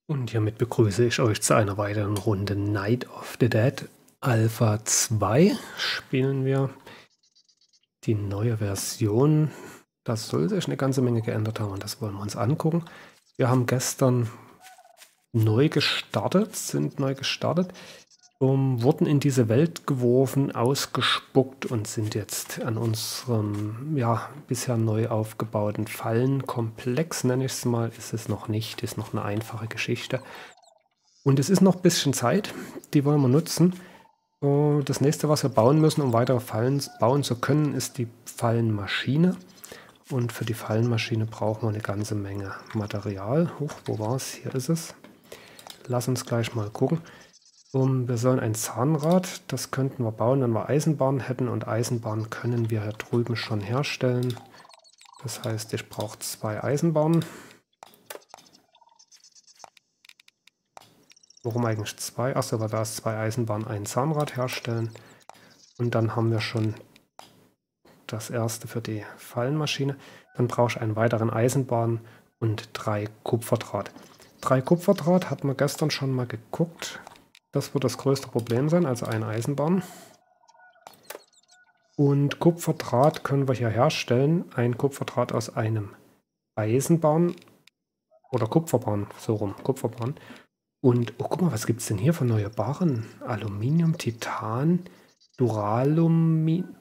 Und hiermit begrüße ich euch zu einer weiteren Runde Night of the Dead Alpha 2. Spielen wir die neue Version. Das soll sich eine ganze Menge geändert haben und das wollen wir uns angucken. Wir haben gestern sind neu gestartet, wurden in diese Welt geworfen, ausgespuckt und sind jetzt an unserem bisher neu aufgebauten Fallenkomplex, nenne ich es mal, ist es noch nicht, ist noch eine einfache Geschichte. Und es ist noch ein bisschen Zeit, die wollen wir nutzen. Das nächste, was wir bauen müssen, um weitere Fallen bauen zu können, ist die Fallenmaschine. Und für die Fallenmaschine brauchen wir eine ganze Menge Material. Huch, wo war es? Hier ist es. Lass uns gleich mal gucken. Wir sollen ein Zahnrad, das könnten wir bauen, wenn wir Eisenbahn hätten. Und Eisenbahn können wir hier drüben schon herstellen. Das heißt, ich brauche 2 Eisenbahnen. Warum eigentlich 2? Achso, weil wir aus 2 Eisenbahnen ein Zahnrad herstellen. Und dann haben wir schon das erste für die Fallenmaschine. Dann brauche ich einen weiteren Eisenbahn und 3 Kupferdraht. 3 Kupferdraht hatten wir gestern schon mal geguckt. Das wird das größte Problem sein, also eine Eisenbahn. Und Kupferdraht können wir hier herstellen. Ein Kupferdraht aus einem Eisenbahn oder Kupferbahn, so rum, Kupferbahn. Und, oh, guck mal, was gibt es denn hier für neue Barren? Aluminium, Titan, Duralumin,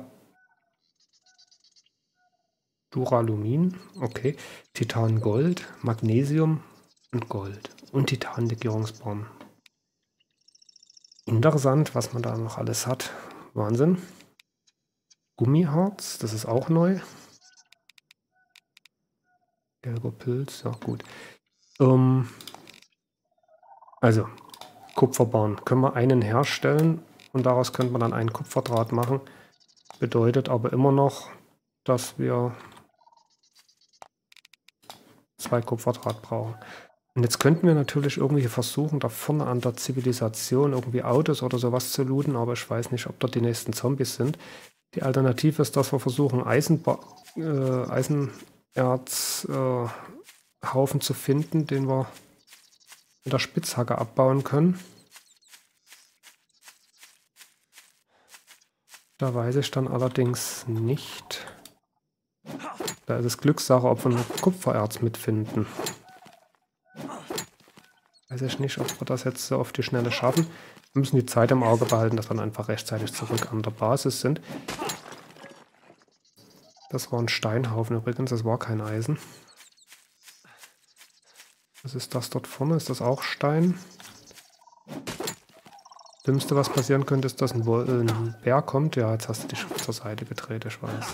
okay. Titan, Gold, Magnesium und Gold. Und Titan-Legierungsbarren. Interessant, was man da noch alles hat. Wahnsinn. Gummiharz, das ist auch neu. Gelber Pilz, ja gut. Also, Kupferbahn. Können wir einen herstellen und daraus könnte man dann einen Kupferdraht machen. Bedeutet aber immer noch, dass wir 2 Kupferdraht brauchen. Und jetzt könnten wir natürlich irgendwie versuchen, da vorne an der Zivilisation irgendwie Autos oder sowas zu looten, aber ich weiß nicht, ob dort die nächsten Zombies sind. Die Alternative ist, dass wir versuchen, Eisenerzhaufen zu finden, den wir mit der Spitzhacke abbauen können. Da weiß ich dann allerdings nicht. Da ist es Glückssache, ob wir ein Kupfererz mitfinden. Weiß ich nicht, ob wir das jetzt so auf die Schnelle schaffen. Wir müssen die Zeit im Auge behalten, dass wir dann einfach rechtzeitig zurück an der Basis sind. Das war ein Steinhaufen übrigens, das war kein Eisen. Was ist das dort vorne? Ist das auch Stein? Das Dümmste, was passieren könnte, ist, dass ein Bär kommt. Ja, jetzt hast du dich zur Seite gedreht, ich weiß.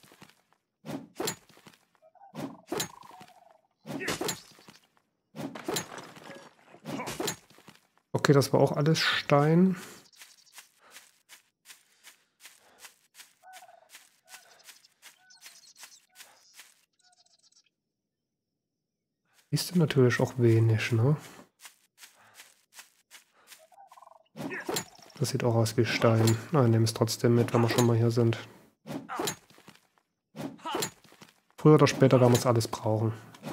Okay, das war auch alles Stein. Ist natürlich auch wenig, ne? Das sieht auch aus wie Stein. Nein, nehmen es trotzdem mit, wenn wir schon mal hier sind. Früher oder später werden wir es alles brauchen.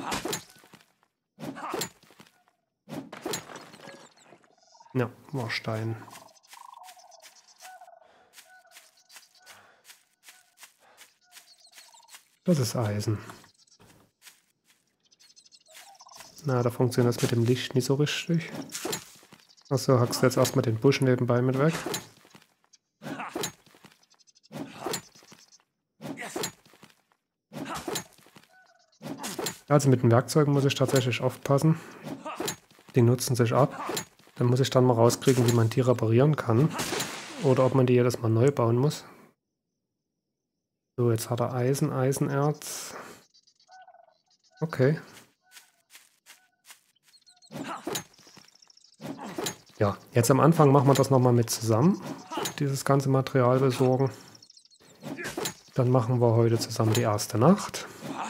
Ja, war Stein. Das ist Eisen. Na, da funktioniert das mit dem Licht nicht so richtig. Achso, hackst du jetzt erstmal den Busch nebenbei mit weg. Also mit den Werkzeugen muss ich tatsächlich aufpassen. Die nutzen sich ab. Dann muss ich dann mal rauskriegen, wie man die reparieren kann. Oder ob man die jedes Mal neu bauen muss. So, jetzt hat er Eisen, Eisenerz. Okay. Ja, jetzt am Anfang machen wir das nochmal mit zusammen. Dieses ganze Material besorgen. Dann machen wir heute zusammen die erste Nacht.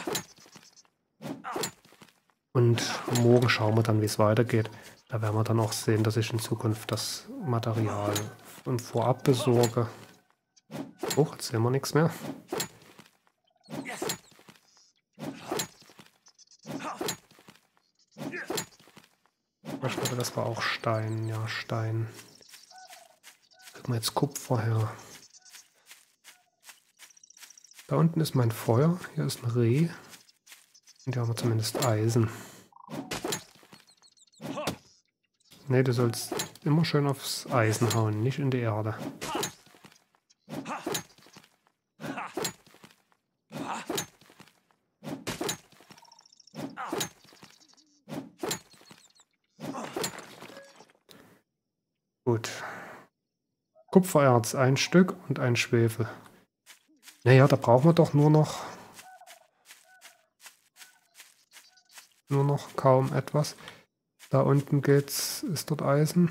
Und morgen schauen wir dann, wie es weitergeht. Da werden wir dann auch sehen, dass ich in Zukunft das Material vorab besorge. Oh, jetzt sehen wir nichts mehr. Ich glaube, das war auch Stein. Ja, Stein. Kriegen wir jetzt Kupfer her. Da unten ist mein Feuer. Hier ist ein Reh. Und hier haben wir zumindest Eisen. Ne, du sollst immer schön aufs Eisen hauen, nicht in die Erde. Gut. Kupfererz, ein Stück und ein Schwefel. Naja, da brauchen wir doch nur noch kaum etwas. Da unten geht's, ist dort Eisen.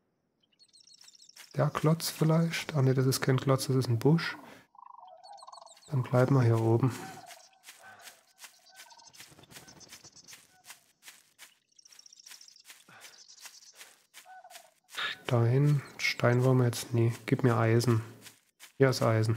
Der Klotz vielleicht. Ach ne, das ist kein Klotz, das ist ein Busch. Dann bleiben wir hier oben. Stein wollen wir jetzt nie. Gib mir Eisen. Hier ist Eisen.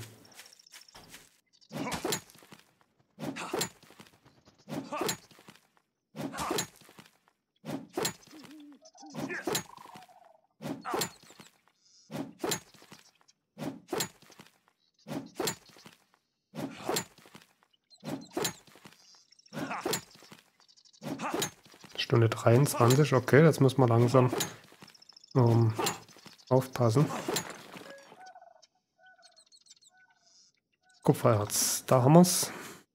Stunde 23, okay, jetzt müssen wir langsam aufpassen. Kupfererz, da haben wir es.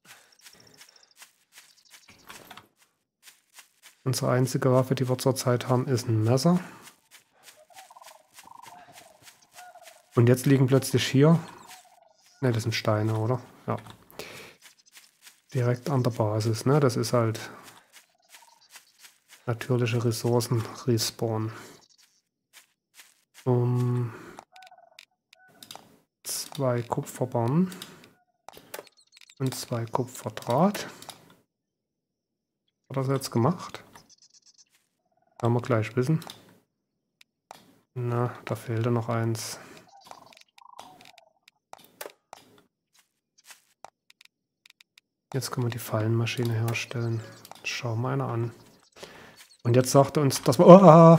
Unsere einzige Waffe, die wir zurzeit haben, ist ein Messer. Und jetzt liegen plötzlich hier... Ne, das sind Steine, oder? Ja. Direkt an der Basis, ne? Das ist halt... natürliche Ressourcen respawn. 2 Kupferbarren und 2 Kupferdraht. Hat er das jetzt gemacht? Werden wir gleich wissen. Na, da fehlte noch eins. Jetzt können wir die Fallenmaschine herstellen. Schauen wir eine an. Und jetzt sagt er uns, dass wir... Oh,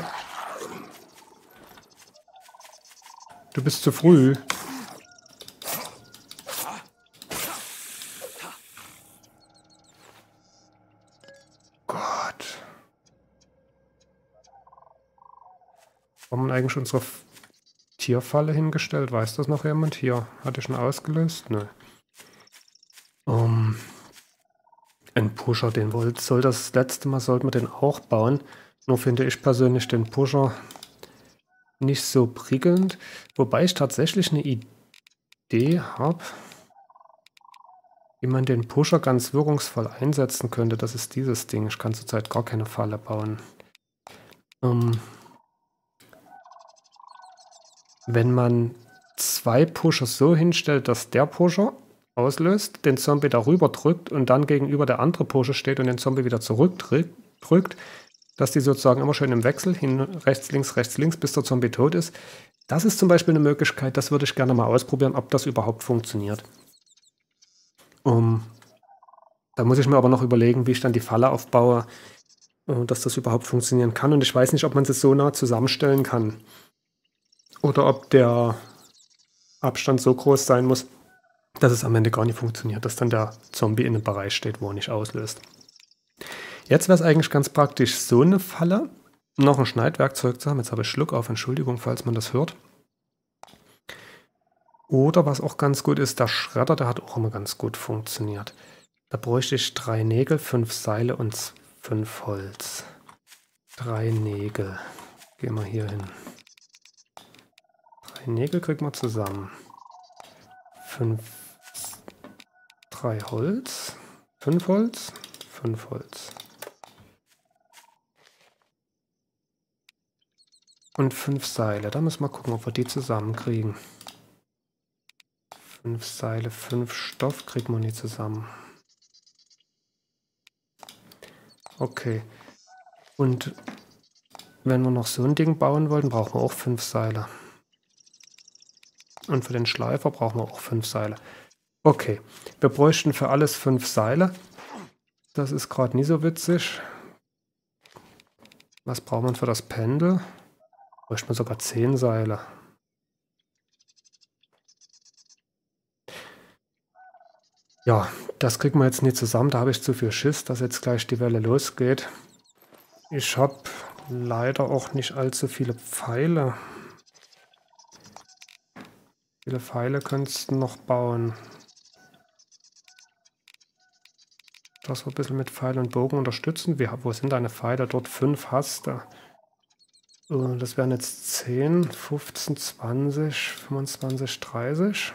du bist zu früh. Gott. Haben wir eigentlich unsere Tierfalle hingestellt? Weiß das noch jemand? Hier, hatte ich schon ausgelöst? Nö. Ein Pusher, den soll das letzte Mal sollten wir den auch bauen. Nur finde ich persönlich den Pusher nicht so prickelnd. Wobei ich tatsächlich eine Idee habe, wie man den Pusher ganz wirkungsvoll einsetzen könnte. Das ist dieses Ding. Ich kann zurzeit gar keine Falle bauen. Wenn man 2 Pusher so hinstellt, dass der Pusher auslöst, den Zombie darüber drückt und dann gegenüber der andere Pusher steht und den Zombie wieder zurückdrückt, dass die sozusagen immer schön im Wechsel hin, rechts, links, bis der Zombie tot ist. Das ist zum Beispiel eine Möglichkeit, das würde ich gerne mal ausprobieren, ob das überhaupt funktioniert. Da muss ich mir aber noch überlegen, wie ich dann die Falle aufbaue, dass das überhaupt funktionieren kann. Und ich weiß nicht, ob man es so nah zusammenstellen kann. Oder ob der Abstand so groß sein muss, dass es am Ende gar nicht funktioniert, dass dann der Zombie in einem Bereich steht, wo er nicht auslöst. Jetzt wäre es eigentlich ganz praktisch, so eine Falle, noch ein Schneidwerkzeug zu haben. Jetzt habe ich Schluck auf, Entschuldigung, falls man das hört. Oder was auch ganz gut ist, der Schredder, der hat auch immer ganz gut funktioniert. Da bräuchte ich 3 Nägel, 5 Seile und 5 Holz. 3 Nägel. Gehen wir hier hin. 3 Nägel kriegen wir zusammen. 3 Holz. 5 Holz. 5 Holz. Und 5 Seile. Da müssen wir gucken, ob wir die zusammenkriegen. 5 Seile, 5 Stoff kriegen wir nicht zusammen. Okay. Und wenn wir noch so ein Ding bauen wollten, brauchen wir auch 5 Seile. Und für den Schleifer brauchen wir auch 5 Seile. Okay. Wir bräuchten für alles 5 Seile. Das ist gerade nie so witzig. Was braucht man für das Pendel? Bräuchte man sogar 10 Seile. Ja, das kriegen wir jetzt nicht zusammen. Da habe ich zu viel Schiss, dass jetzt gleich die Welle losgeht. Ich habe leider auch nicht allzu viele Pfeile. Viele Pfeile könntest du noch bauen. Das wir ein bisschen mit Pfeil und Bogen unterstützen. Wo sind deine Pfeile? Dort 5 hast du. Das wären jetzt 10, 15, 20, 25, 30.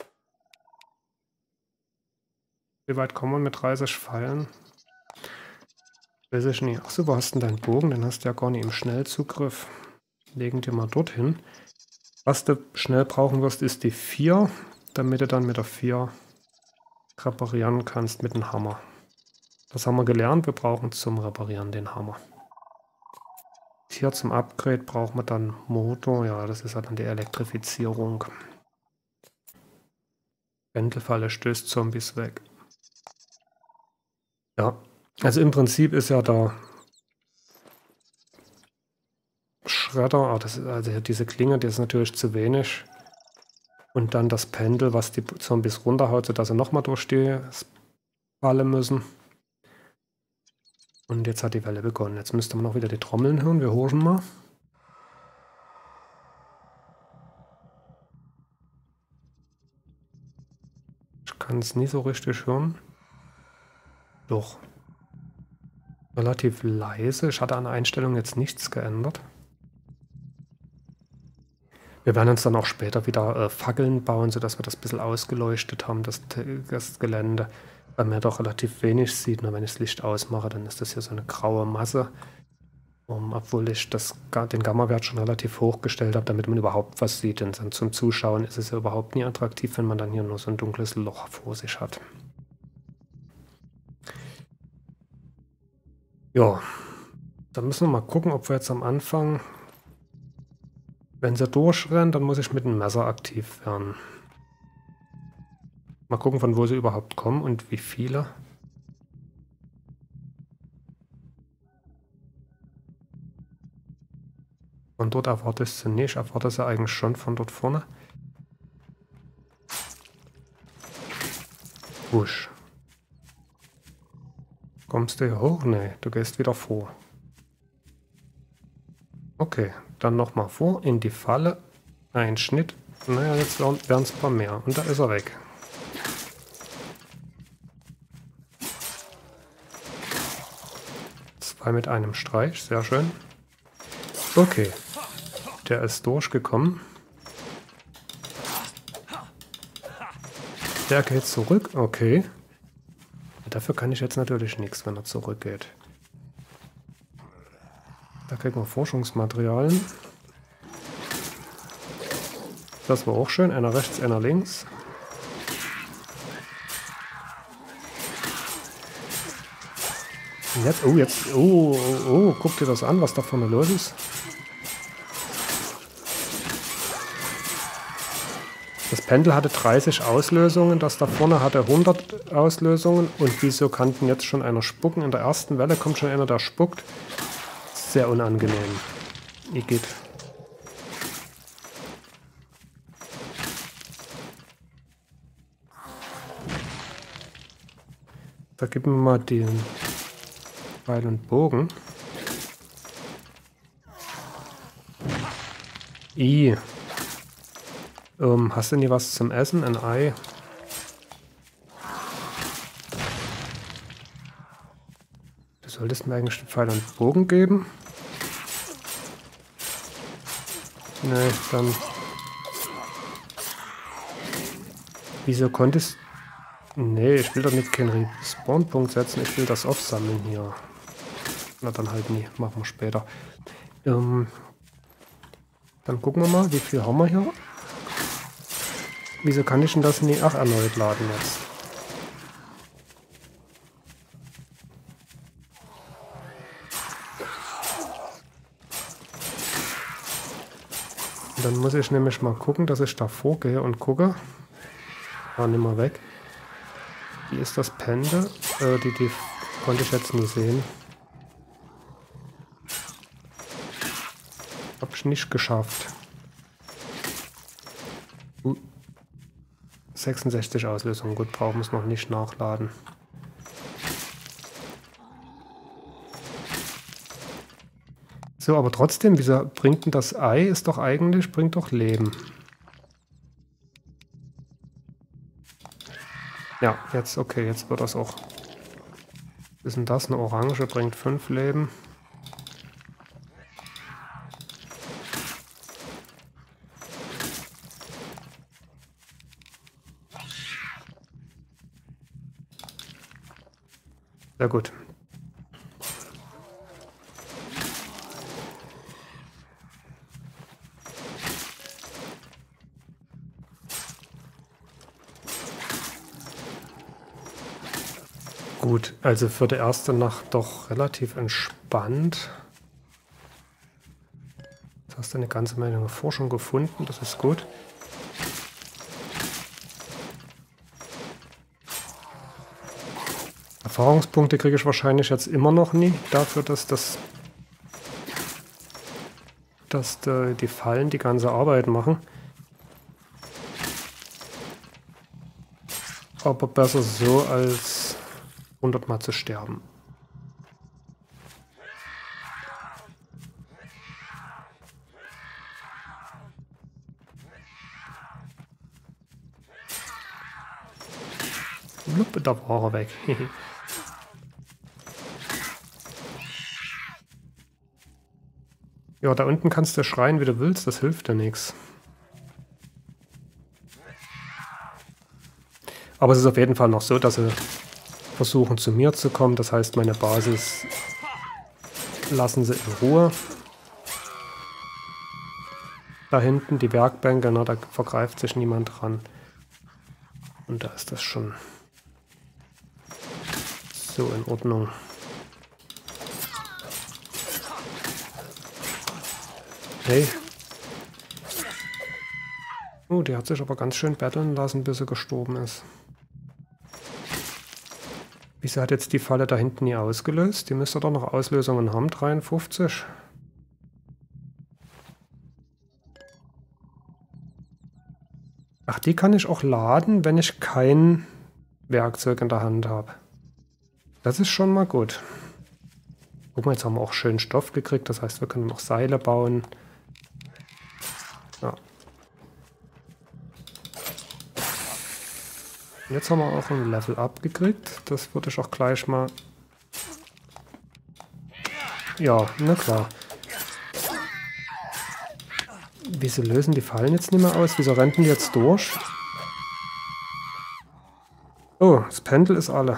Wie weit kommen wir mit 30 Pfeilen? Weiß ich nicht. Achso, wo hast du denn deinen Bogen? Den hast du ja gar nicht im Schnellzugriff. Legen wir mal dorthin. Was du schnell brauchen wirst, ist die 4, damit du dann mit der 4 reparieren kannst mit dem Hammer. Das haben wir gelernt, wir brauchen zum Reparieren den Hammer. Hier zum Upgrade brauchen wir dann Motor, ja, das ist ja dann die Elektrifizierung. Pendelfalle stößt Zombies weg. Ja, also im Prinzip ist ja der Schredder, also diese Klinge, die ist natürlich zu wenig. Und dann das Pendel, was die Zombies runterhaut, sodass sie nochmal durch die Falle müssen. Und jetzt hat die Welle begonnen. Jetzt müsste man noch wieder die Trommeln hören. Wir horchen mal. Ich kann es nie so richtig hören. Doch. Relativ leise. Ich hatte an der Einstellung jetzt nichts geändert. Wir werden uns dann auch später wieder Fackeln bauen, sodass wir das ein bisschen ausgeleuchtet haben, das Gelände. Weil man ja doch relativ wenig sieht. Nur wenn ich das Licht ausmache, dann ist das hier so eine graue Masse. Obwohl ich den Gamma-Wert schon relativ hoch gestellt habe, damit man überhaupt was sieht. Denn dann zum Zuschauen ist es ja überhaupt nie attraktiv, wenn man dann hier nur so ein dunkles Loch vor sich hat. Ja, dann müssen wir mal gucken, ob wir jetzt am Anfang, wenn sie durchrennen, dann muss ich mit dem Messer aktiv werden. Mal gucken, von wo sie überhaupt kommen und wie viele. Von dort erwarte ich sie nicht. Ich erwarte sie eigentlich schon von dort vorne. Wusch. Kommst du hier hoch? Nee, du gehst wieder vor. Okay, dann nochmal vor in die Falle. Ein Schnitt. Naja, jetzt werden es ein paar mehr. Und da ist er weg. Zwei mit einem Streich, sehr schön. Okay, der ist durchgekommen. Der geht zurück, okay. Dafür kann ich jetzt natürlich nichts, wenn er zurückgeht. Da kriegen wir Forschungsmaterialien. Das war auch schön, einer rechts, einer links. Jetzt, guck dir das an, was da vorne los ist. Das Pendel hatte 30 Auslösungen, das da vorne hatte 100 Auslösungen. Und wieso kann denn jetzt schon einer spucken? In der ersten Welle kommt schon einer, der spuckt. Sehr unangenehm. Igitt. Da geben wir mal den Pfeil und Bogen. Hast du denn hier was zum Essen? Ein Ei? Du solltest mir eigentlich den Pfeil und Bogen geben. Nee, dann... Wieso konntest... Nee, ich will doch nicht keinen Respawn-Punkt setzen. Ich will das aufsammeln hier. Na, dann halt nie. Machen wir später. Dann gucken wir mal, wie viel haben wir hier. Wieso kann ich denn das nie... Ach, erneut laden jetzt. Und dann muss ich nämlich mal gucken, dass ich da vorgehe und gucke. Ah, nimm mal weg. Wie ist das Pendel? Die konnte ich jetzt nie sehen. Hab ich nicht geschafft. 66 Auslösungen. Gut, brauchen wir es noch nicht nachladen. So, aber trotzdem, wieso bringt denn das Ei? Ist doch eigentlich, bringt doch Leben. Ja, jetzt, okay, jetzt wird das auch. Was ist denn das? Eine Orange bringt 5 Leben. Sehr gut. Gut, also für die erste Nacht doch relativ entspannt. Jetzt hast du eine ganze Menge Forschung gefunden, das ist gut. Erfahrungspunkte kriege ich wahrscheinlich jetzt immer noch nie, dafür, dass die Fallen die ganze Arbeit machen. Aber besser so, als 100 Mal zu sterben. Blub, da war er weg. Ja, da unten kannst du schreien, wie du willst, das hilft dir nichts. Aber es ist auf jeden Fall noch so, dass sie versuchen, zu mir zu kommen. Das heißt, meine Basis lassen sie in Ruhe. Da hinten die Werkbänke, na, da vergreift sich niemand dran. Und da ist das schon so in Ordnung. Hey. Oh, die hat sich aber ganz schön betteln lassen, bis sie gestorben ist. Wieso hat jetzt die Falle da hinten nie ausgelöst? Die müsste doch noch Auslösungen haben, 53. Ach, die kann ich auch laden, wenn ich kein Werkzeug in der Hand habe. Das ist schon mal gut. Guck mal, jetzt haben wir auch schön Stoff gekriegt, das heißt, wir können noch Seile bauen. Ja. Und jetzt haben wir auch ein Level Up gekriegt. Das würde ich auch gleich mal... Ja, na klar. Wieso lösen die Fallen jetzt nicht mehr aus? Wieso rennen die jetzt durch? Oh, das Pendel ist alle.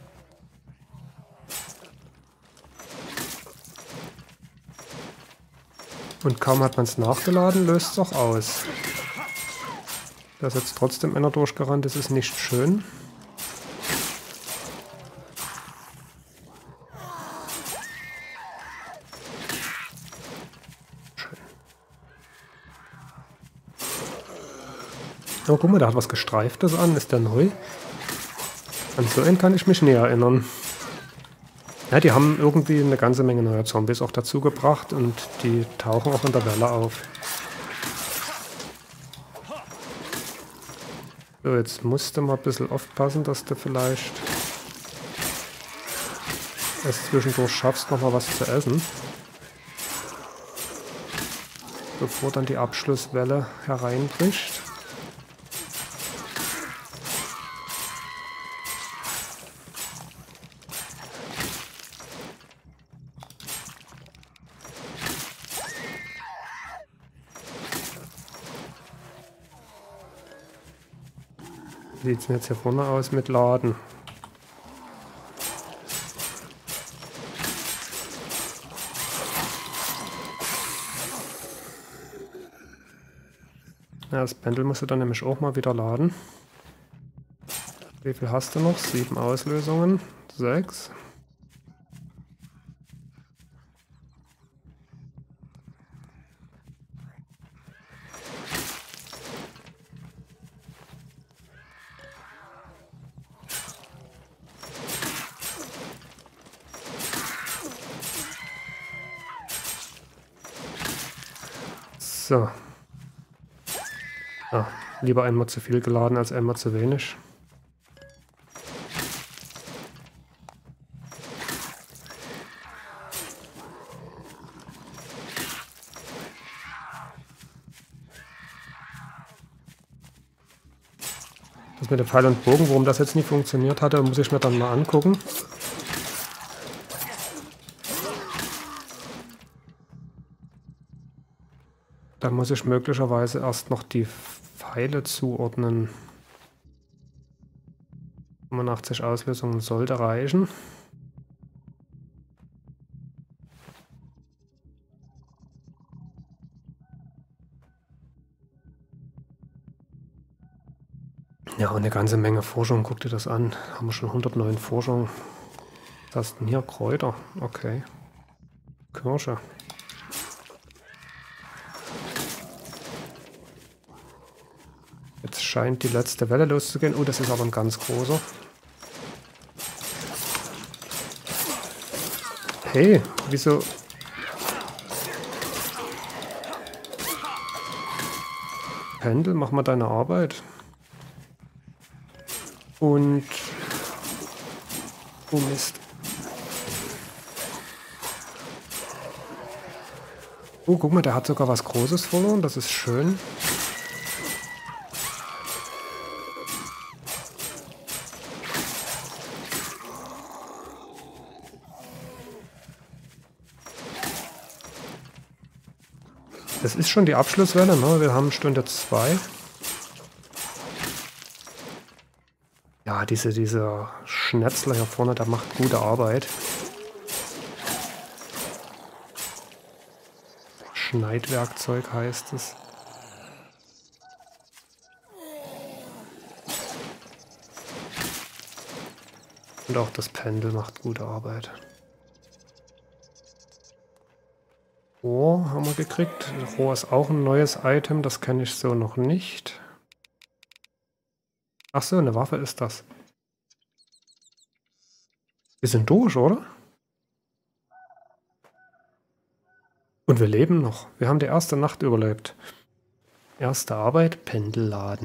Und kaum hat man es nachgeladen, löst es auch aus. Da ist jetzt trotzdem einer durchgerannt, das ist nicht schön. Schön. Oh, guck mal, da hat was Gestreiftes an. Ist der neu? An so einen kann ich mich näher erinnern. Ja, die haben irgendwie eine ganze Menge neuer Zombies auch dazu gebracht und die tauchen auch in der Welle auf. So, jetzt musst du mal ein bisschen aufpassen, dass du vielleicht es zwischendurch schaffst, nochmal was zu essen. Bevor dann die Abschlusswelle hereinbricht. Wie sieht es denn jetzt hier vorne aus mit Laden? Ja, das Pendel musst du dann nämlich auch mal wieder laden. Wie viel hast du noch? 7 Auslösungen. 6. So. Ah, lieber einmal zu viel geladen als einmal zu wenig. Das mit dem Pfeil und Bogen, warum das jetzt nie funktioniert hatte, muss ich mir dann mal angucken. Da muss ich möglicherweise erst noch die Pfeile zuordnen. 85 Auslösungen sollte reichen. Ja, und eine ganze Menge Forschung. Guck dir das an. Haben wir schon 109 Forschung. Was ist denn hier? Kräuter. Okay. Kirsche. Jetzt scheint die letzte Welle loszugehen. Oh, das ist aber ein ganz großer. Hey, wieso? Pendel, mach mal deine Arbeit. Und... Oh Mist. Oh, guck mal, der hat sogar was Großes verloren. Das ist schön. Das ist schon die Abschlusswelle, ne? Wir haben Stunde 2. Ja, dieser Schnetzler hier vorne, der macht gute Arbeit. Schneidwerkzeug heißt es. Und auch das Pendel macht gute Arbeit. Rohr haben wir gekriegt. Rohr ist auch ein neues Item, das kenne ich so noch nicht. Ach so, eine Waffe ist das. Wir sind durch, oder? Und wir leben noch. Wir haben die erste Nacht überlebt. Erste Arbeit, Pendel laden.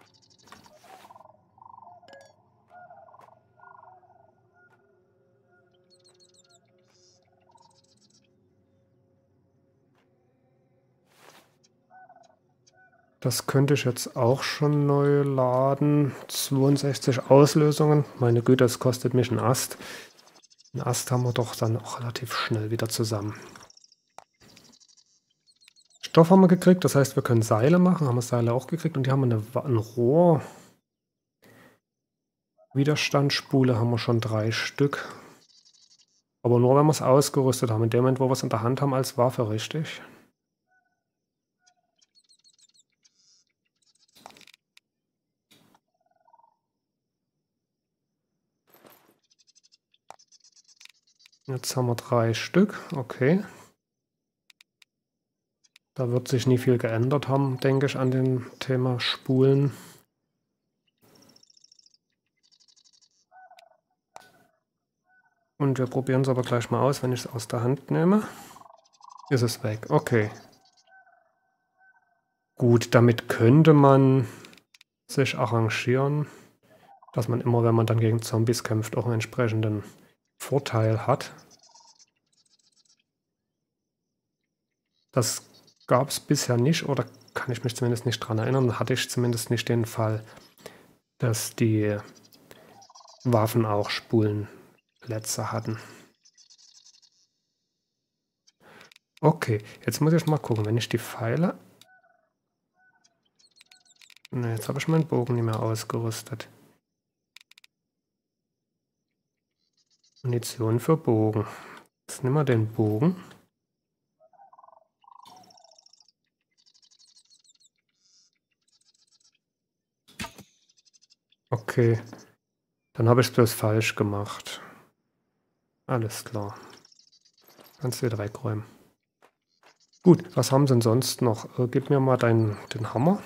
Das könnte ich jetzt auch schon neu laden. 62 Auslösungen. Meine Güte, das kostet mich einen Ast. Einen Ast haben wir doch dann auch relativ schnell wieder zusammen. Stoff haben wir gekriegt, das heißt, wir können Seile machen. Haben wir Seile auch gekriegt. Und die haben ein Rohr. Widerstandsspule haben wir schon 3 Stück. Aber nur, wenn wir es ausgerüstet haben. In dem Moment, wo wir es in der Hand haben als Waffe, richtig? Jetzt haben wir 3 Stück, okay. Da wird sich nie viel geändert haben, denke ich, an dem Thema Spulen. Und wir probieren es aber gleich mal aus, wenn ich es aus der Hand nehme. Ist es weg, okay. Gut, damit könnte man sich arrangieren, dass man immer, wenn man dann gegen Zombies kämpft, auch einen entsprechenden Vorteil hat. Das gab es bisher nicht, oder kann ich mich zumindest nicht dran erinnern, hatte ich zumindest nicht den Fall, dass die Waffen auch Spulenplätze hatten. Okay, jetzt muss ich mal gucken, wenn ich die Pfeile... Ne, jetzt habe ich meinen Bogen nicht mehr ausgerüstet. Munition für Bogen. Jetzt nehmen wir den Bogen. Okay, dann habe ich es bloß falsch gemacht. Alles klar. Kannst du wieder wegräumen. Gut, was haben sie denn sonst noch? Gib mir mal den Hammer.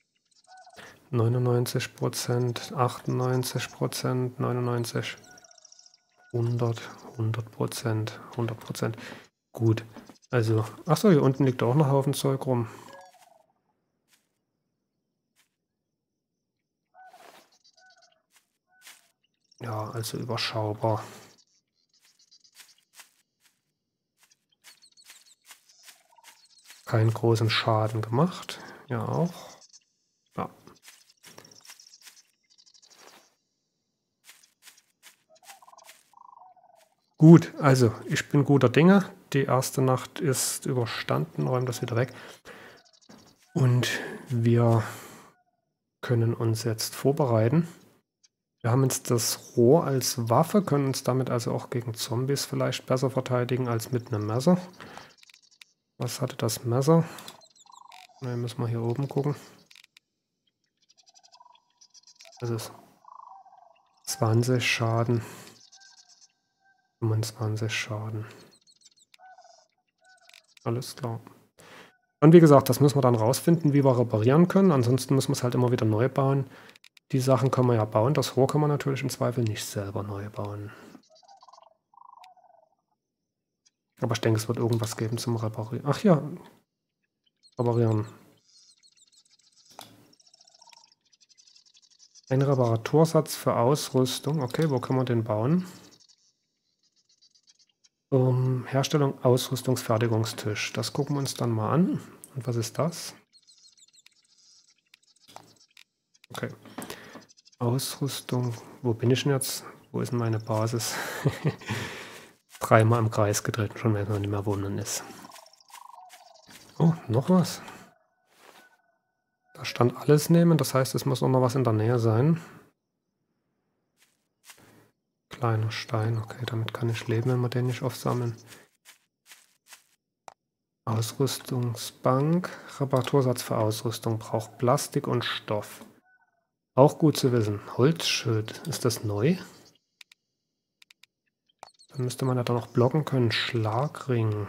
99%, 98%, 99%, 100%, 100%. Gut, Also, achso, hier unten liegt auch noch ein Haufen Zeug rum. Ja, also überschaubar. Keinen großen Schaden gemacht. Ja, auch. Ja. Gut, also ich bin guter Dinge. Die erste Nacht ist überstanden, räumen das wieder weg. Und wir können uns jetzt vorbereiten. Wir haben jetzt das Rohr als Waffe, können uns damit also auch gegen Zombies vielleicht besser verteidigen als mit einem Messer. Was hatte das Messer? Ne, müssen wir hier oben gucken. Das ist 20 Schaden. 25 Schaden. Alles klar. Und wie gesagt, das müssen wir dann rausfinden, wie wir reparieren können. Ansonsten müssen wir es halt immer wieder neu bauen. Die Sachen können wir ja bauen. Das Rohr kann man natürlich im Zweifel nicht selber neu bauen. Aber ich denke, es wird irgendwas geben zum Reparieren. Ach ja, reparieren. Ein Reparatursatz für Ausrüstung. Okay, wo können wir den bauen? Herstellung Ausrüstungsfertigungstisch. Das gucken wir uns dann mal an. Und was ist das? Okay. Ausrüstung. Wo bin ich denn jetzt? Wo ist denn meine Basis? Dreimal im Kreis gedreht und schon weiß man nicht mehr, wo man ist. Oh, noch was. Da stand alles nehmen, das heißt, es muss auch noch was in der Nähe sein. Kleiner Stein, okay, damit kann ich leben, wenn wir den nicht aufsammeln. Ausrüstungsbank, Reparatursatz für Ausrüstung, braucht Plastik und Stoff. Auch gut zu wissen. Holzschild, ist das neu? Dann müsste man ja da noch blocken können. Schlagring.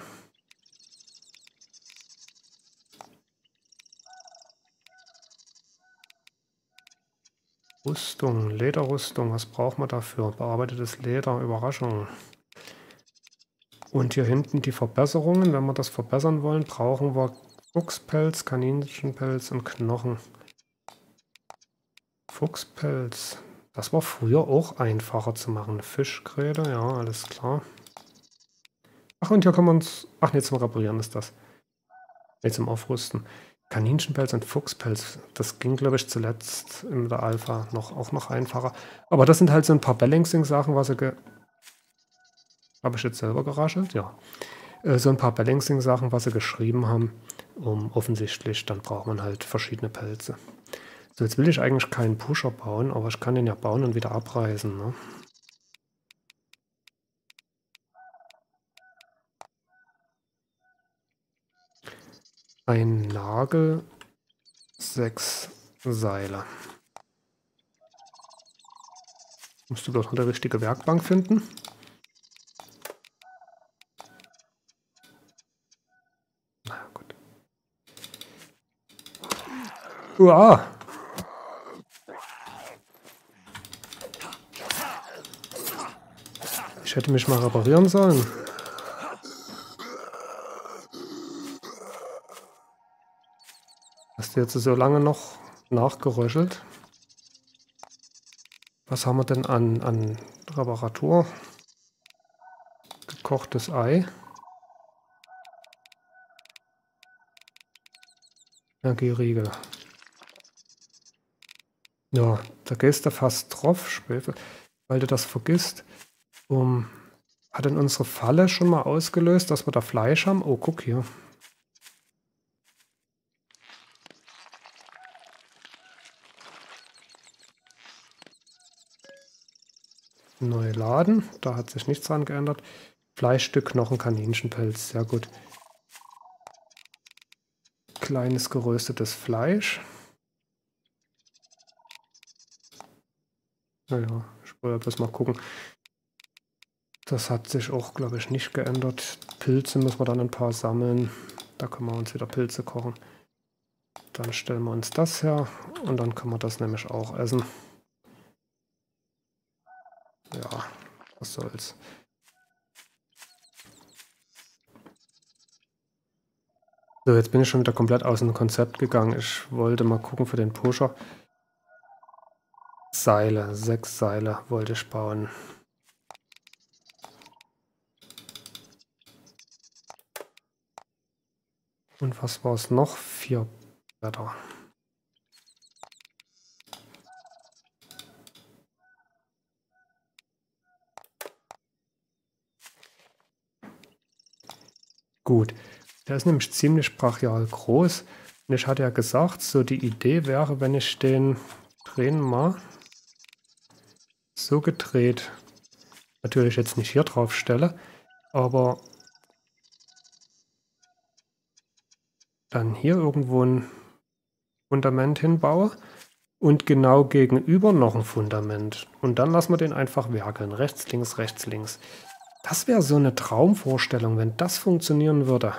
Rüstung, Lederrüstung, was braucht man dafür? Bearbeitetes Leder, Überraschung. Und hier hinten die Verbesserungen. Wenn wir das verbessern wollen, brauchen wir Fuchspelz, Kaninchenpelz und Knochen. Fuchspelz. Das war früher auch einfacher zu machen. Fischgräte, ja, alles klar. Ach, und hier können wir uns... Ach nee, zum Reparieren ist das. Nee, zum Aufrüsten. Kaninchenpelz und Fuchspelz. Das ging, glaube ich, zuletzt in der Alpha auch noch einfacher. Aber das sind halt so ein paar Balancing-Sachen, was sie Habe ich jetzt selber geraschelt? Ja. So ein paar Balancing-Sachen, was sie geschrieben haben. Offensichtlich, dann braucht man halt verschiedene Pelze. So, jetzt will ich eigentlich keinen Pusher bauen, aber ich kann den ja bauen und wieder abreißen, ne? Ein Nagel, 6 Seile. Musst du bloß noch die richtige Werkbank finden. Na ja, gut. Uah! Ich hätte mich mal reparieren sollen. Hast du jetzt so lange noch nachgeröchelt? Was haben wir denn an Reparatur? Gekochtes Ei. Energieriegel. Ja, da gehst du fast drauf, Schwefel, weil du das vergisst. Hat denn unsere Falle schon mal ausgelöst, dass wir da Fleisch haben? Oh, guck hier. Neu laden, da hat sich nichts dran geändert. Fleischstück, Knochen, Kaninchenpelz, sehr gut. Kleines geröstetes Fleisch. Naja, ich wollte bloß mal gucken. Das hat sich auch, glaube ich, nicht geändert. Pilze müssen wir dann ein paar sammeln. Da können wir uns wieder Pilze kochen. Dann stellen wir uns das her und dann können wir das nämlich auch essen. Ja, was soll's. So, jetzt bin ich schon wieder komplett aus dem Konzept gegangen. Ich wollte mal gucken für den Pusher. Seile, 6 Seile wollte ich bauen. Und was war es noch? 4 Bretter. Gut, der ist nämlich ziemlich brachial groß. Und ich hatte ja gesagt, so die Idee wäre, wenn ich den drehen mal so gedreht, natürlich jetzt nicht hier drauf stelle, aber dann hier irgendwo ein Fundament hinbaue und genau gegenüber noch ein Fundament. Und dann lassen wir den einfach werkeln. Rechts, links, rechts, links. Das wäre so eine Traumvorstellung, wenn das funktionieren würde.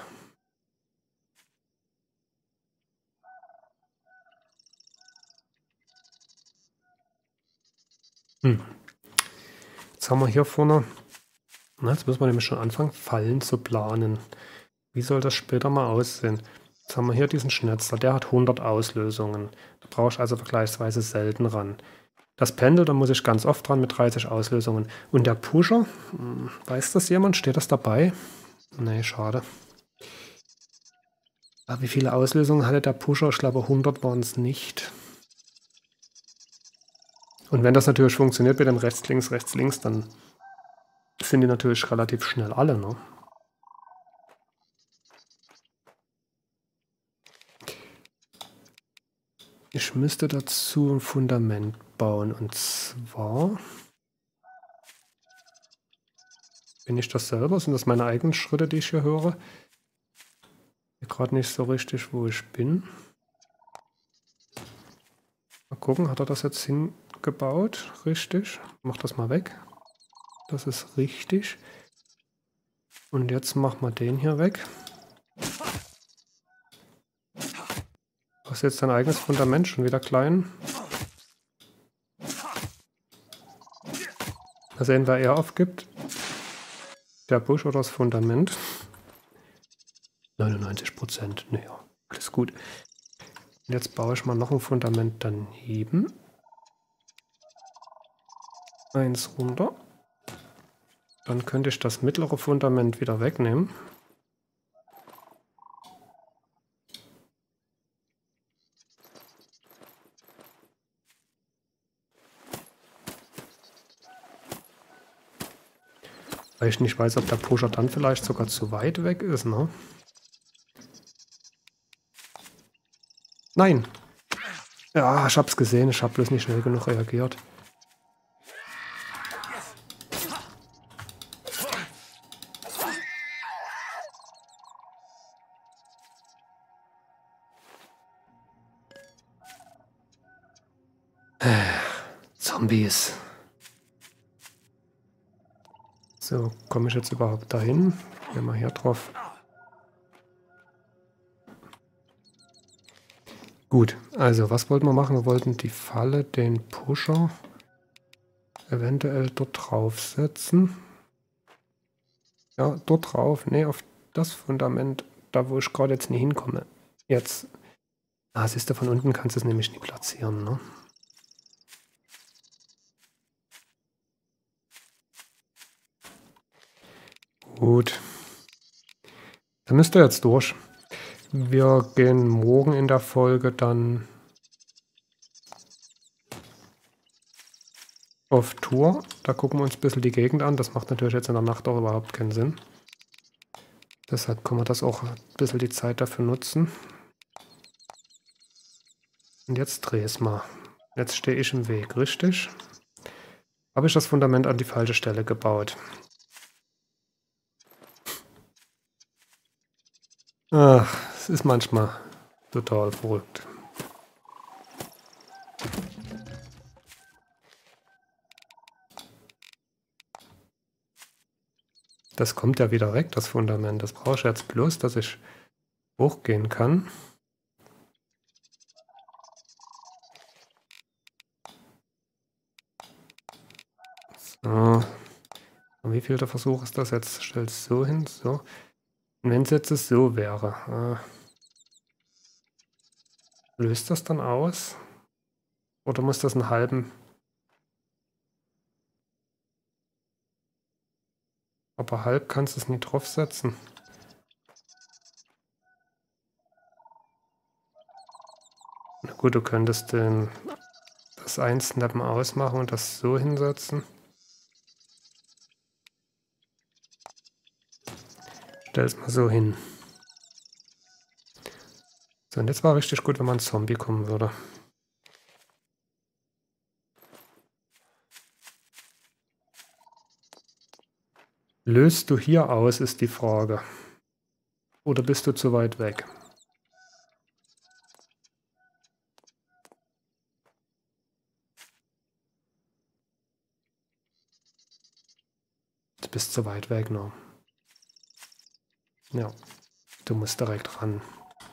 Jetzt haben wir hier vorne, na, jetzt müssen wir nämlich schon anfangen, Fallen zu planen. Wie soll das später mal aussehen? Jetzt haben wir hier diesen Schnetzler, der hat 100 Auslösungen. Da brauche ich also vergleichsweise selten ran. Das Pendel, da muss ich ganz oft dran mit 30 Auslösungen. Und der Pusher, weiß das jemand? Steht das dabei? Nee, schade. Aber wie viele Auslösungen hatte der Pusher? Ich glaube 100 waren es nicht. Und wenn das natürlich funktioniert mit dem rechts, links, dann sind die natürlich relativ schnell alle, ne? Ich müsste dazu ein Fundament bauen. Und zwar... Bin ich das selber? Sind das meine eigenen Schritte, die ich hier höre? Ich bin gerade nicht so richtig, wo ich bin. Mal gucken, hat er das jetzt hingebaut? Richtig. Mach das mal weg. Das ist richtig. Und jetzt machen wir den hier weg. Du hast jetzt dein eigenes Fundament schon wieder klein. Mal sehen, wer er aufgibt. Der Busch oder das Fundament. 99%. Naja, alles gut. Und jetzt baue ich mal noch ein Fundament daneben. Eins runter. Dann könnte ich das mittlere Fundament wieder wegnehmen. Weil ich nicht weiß, ob der Pusher dann vielleicht sogar zu weit weg ist, ne? Nein! Ja, ich hab's gesehen, ich habe bloß nicht schnell genug reagiert. Zombies. So, komme ich jetzt überhaupt dahin? Gehen wir hier drauf. Gut, also was wollten wir machen? Wir wollten die Falle, den Pusher eventuell dort draufsetzen. Ja, dort drauf. Ne, auf das Fundament, da wo ich gerade jetzt nie hinkomme. Jetzt. Ah, siehst du, von unten kannst du es nämlich nie platzieren, ne? Gut. Dann müsst ihr jetzt durch. Wir gehen morgen in der Folge dann auf Tour. Da gucken wir uns ein bisschen die Gegend an. Das macht natürlich jetzt in der Nacht auch überhaupt keinen Sinn. Deshalb können wir das auch ein bisschen die Zeit dafür nutzen. Und jetzt dreh es mal. Jetzt stehe ich im Weg, richtig? Habe ich das Fundament an die falsche Stelle gebaut. Ach, es ist manchmal total verrückt. Das kommt ja wieder weg, das Fundament. Das brauche ich jetzt bloß, dass ich hochgehen kann. So. Und wie viel der Versuch ist das jetzt? Stell es so hin, so. Und wenn es jetzt so wäre. Löst das dann aus? Oder muss das einen halben... Aber halb kannst du es nie draufsetzen. Na gut, du könntest das Einsnappen ausmachen und das so hinsetzen. Stell es mal so hin. So, und jetzt war richtig gut, wenn mal ein Zombie kommen würde. Löst du hier aus, ist die Frage. Oder bist du zu weit weg? Du bist zu weit weg, ne? Ja, du musst direkt ran.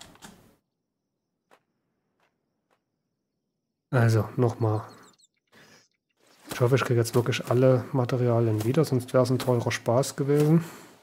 Also, nochmal. Ich hoffe, ich kriege jetzt wirklich alle Materialien wieder, sonst wäre es ein teurer Spaß gewesen.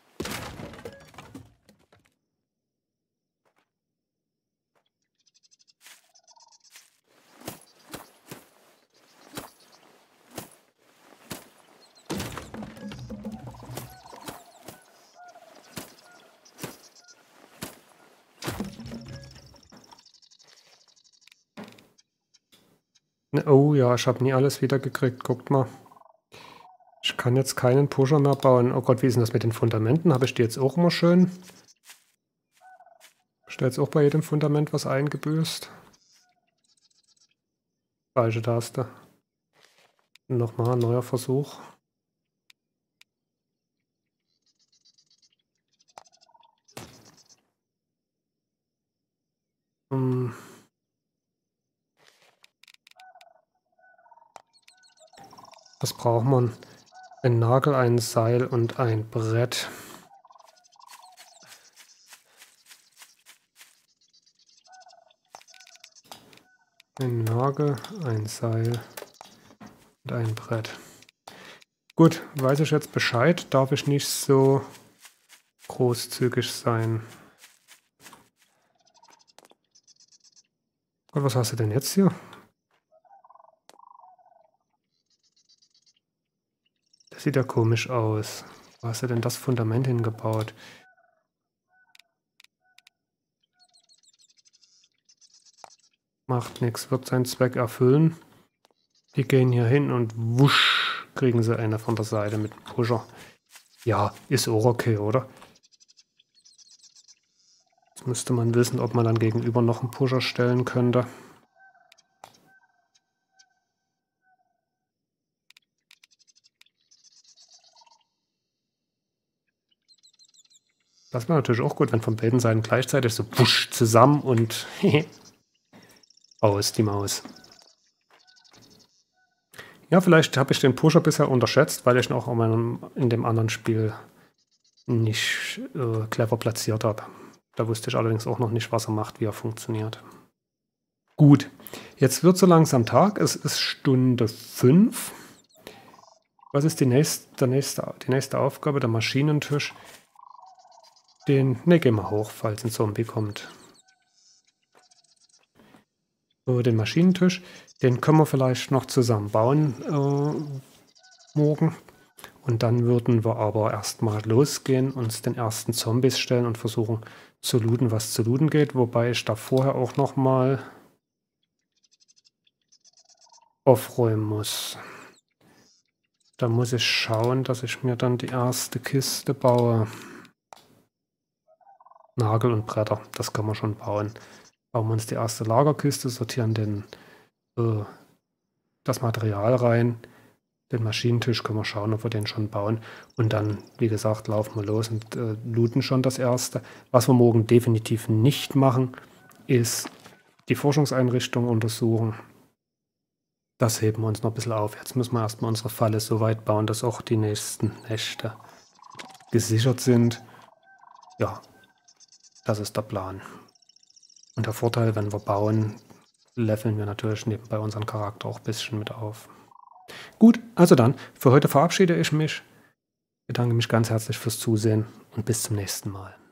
Oh ja, ich habe nie alles wieder gekriegt. Guckt mal. Ich kann jetzt keinen Pusher mehr bauen. Oh Gott, wie ist denn das mit den Fundamenten? Habe ich die jetzt auch immer schön? Ist da jetzt auch bei jedem Fundament was eingebüßt? Falsche Taste. Nochmal ein neuer Versuch. Was braucht man? Ein Nagel, ein Seil und ein Brett. Ein Nagel, ein Seil und ein Brett. Gut, weiß ich jetzt Bescheid. Darf ich nicht so großzügig sein. Gott, was hast du denn jetzt hier? Das sieht ja komisch aus. Wo hast du denn das Fundament hingebaut? Macht nichts, wird seinen Zweck erfüllen. Die gehen hier hin und wusch, kriegen sie eine von der Seite mit dem Pusher. Ja, ist auch okay, oder? Jetzt müsste man wissen, ob man dann gegenüber noch einen Pusher stellen könnte. Das wäre natürlich auch gut, wenn von beiden Seiten gleichzeitig so wusch zusammen und aus die Maus. Ja, vielleicht habe ich den Pusher bisher unterschätzt, weil ich ihn auch in dem anderen Spiel nicht clever platziert habe. Da wusste ich allerdings auch noch nicht, was er macht, wie er funktioniert. Gut, jetzt wird so langsam Tag. Es ist Stunde 5. Was ist die nächste Aufgabe? Der Maschinentisch. Ne, gehen wir hoch, falls ein Zombie kommt. So, den Maschinentisch, den können wir vielleicht noch zusammen bauen morgen. Und dann würden wir aber erstmal losgehen, uns den ersten Zombies stellen und versuchen zu looten, was zu looten geht. Wobei ich da vorher auch nochmal aufräumen muss. Da muss ich schauen, dass ich mir dann die erste Kiste baue. Nagel und Bretter, das können wir schon bauen. Bauen wir uns die erste Lagerkiste, sortieren das Material rein. Den Maschinentisch können wir schauen, ob wir den schon bauen. Und dann, wie gesagt, laufen wir los und looten schon das erste. Was wir morgen definitiv nicht machen, ist die Forschungseinrichtung untersuchen. Das heben wir uns noch ein bisschen auf. Jetzt müssen wir erstmal unsere Falle so weit bauen, dass auch die nächsten Nächte gesichert sind. Ja, das ist der Plan. Und der Vorteil, wenn wir bauen, leveln wir natürlich nebenbei unseren Charakter auch ein bisschen mit auf. Gut, also dann, für heute verabschiede ich mich. Ich bedanke mich ganz herzlich fürs Zusehen und bis zum nächsten Mal.